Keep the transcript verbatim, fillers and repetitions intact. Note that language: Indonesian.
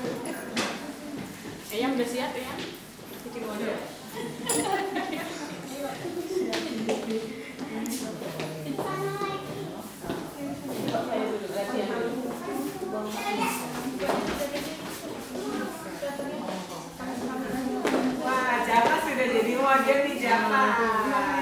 Eyang udah siap ya? Bikin model. Wah, Jaka sudah jadi model nih Jaka.